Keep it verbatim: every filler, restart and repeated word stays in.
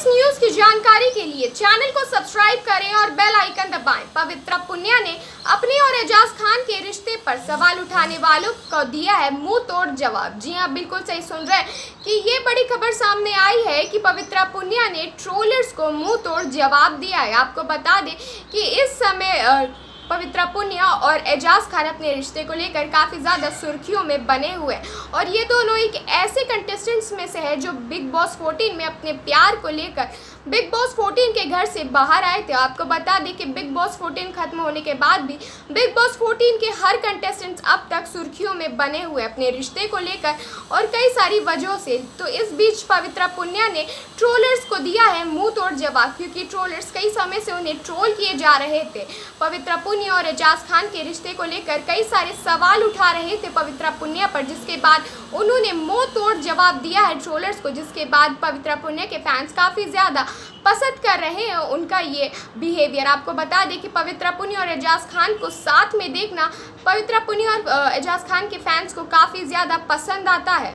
Latest news की जानकारी के लिए चैनल को सब्सक्राइब करें और बेल आइकन दबाएं। पवित्रा पुनिया ने अपने और एजाज खान के रिश्ते पर सवाल उठाने वालों को दिया है मुंह तोड़ जवाब। जी हां, बिल्कुल सही सुन रहे हैं कि ये बड़ी खबर सामने आई है कि पवित्रा पुनिया ने ट्रोलर्स को मुंह तोड़ जवाब दिया है। आपको बता दें कि इस समय पवित्रा पुनिया और एजाज खान अपने रिश्ते को लेकर काफ़ी ज़्यादा सुर्खियों में बने हुए हैं और ये दोनों एक ऐसे कंटेस्टेंट्स में से है जो बिग बॉस चौदह में अपने प्यार को लेकर बिग बॉस चौदह के घर से बाहर आए थे। आपको बता दें कि बिग बॉस चौदह खत्म होने के बाद भी बिग बॉस चौदह के हर कंटेस्टेंट्स अब तक सुर्खियों में बने हुए अपने रिश्ते को लेकर और कई सारी वजहों से। तो इस बीच पवित्रा पुनिया ने ट्रोलर्स को दिया है मुंह तोड़ जवाब, क्योंकि ट्रोलर्स कई समय से उन्हें ट्रोल किए जा रहे थे। पवित्रा पुनिया और एजाज खान के रिश्ते को लेकर कई सारे सवाल उठा रहे थे पवित्रा पुनिया पर, जिसके बाद उन्होंने मुंह तोड़ जवाब दिया है ट्रोलर्स को, जिसके बाद पवित्रा पुनिया के फैंस काफ़ी ज़्यादा पसंद कर रहे हैं उनका ये बिहेवियर। आपको बता दें कि पवित्रा पुनिया और एजाज खान को साथ में देखना पवित्रा पुनिया और एजाज खान के फैंस को काफ़ी ज़्यादा पसंद आता है।